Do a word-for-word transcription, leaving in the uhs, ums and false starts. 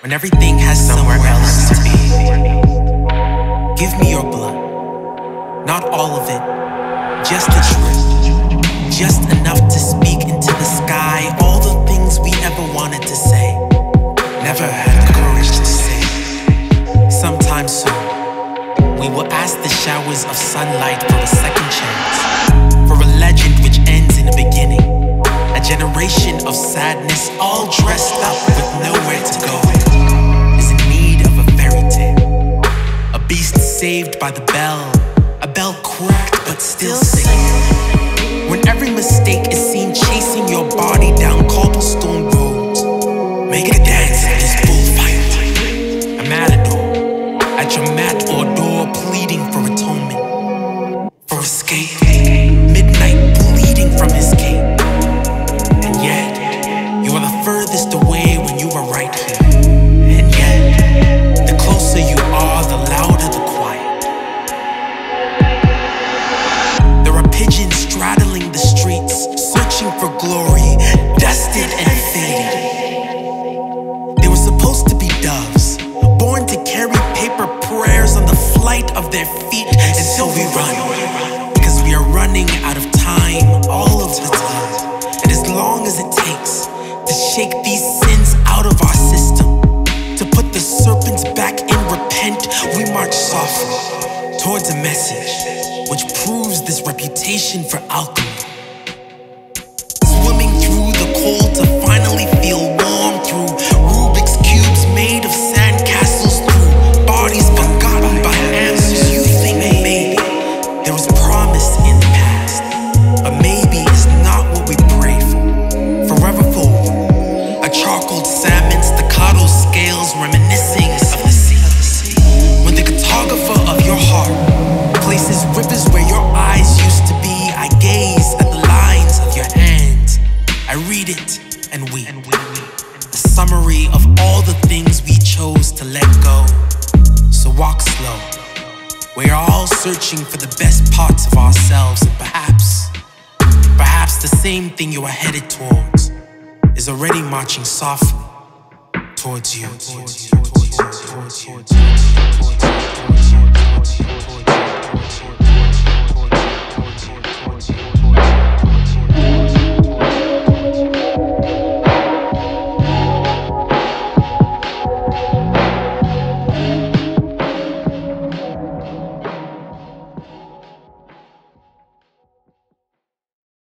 when everything has somewhere else to be. Give me your blood, not all of it, just a drip, just enough to speak into the sky all the things we ever wanted to say, never had the courage to say. Sometime soon, we will ask the showers of sunlight for a second chance, for a legend which ends in a beginning, a generation of sadness all dressed up with nowhere to go, is in need of a fairy tale, a beast saved by the bell, a bell cracked but still singing. When every mistake is seen chasing your body down cobblestone roads, make a dance in this bullfight, a matador at your mat or door pleading for atonement, for escape, midnight bleeding from his cape. And yet, you are the furthest away when you are right here. And yet, the closer you are, the louder the quiet. There are pigeons straddling the streets, searching for glory, dusted and faded. They were supposed to be doves, born to carry paper prayers on the flight of their feet, and so we run, because we are running out of time all of the time. And as long as it takes to shake these sins out of our system, to put the serpents back in repent, we march softly towards a message which proves this reputation for alchemy. Swimming through the cold to finally feel warm, through Rubik's cubes made of sandcastles, through bodies forgotten by answers you think maybe there was promise in the past, but maybe it's not what we prayed for. Forever forward, a charcoal salmon, staccato scales reminiscing of the sea. When the cartographer of your heart places rivers where your eyes used to be, I gaze at the lines of your hands, I read it and weep. The summary of all the things we chose to let go. So walk slow. We are all searching for the best parts of ourselves, and perhaps, perhaps the same thing you are headed towards is already marching softly towards you. Towards you. Towards you. Towards you. Towards you. Towards you. Towards you.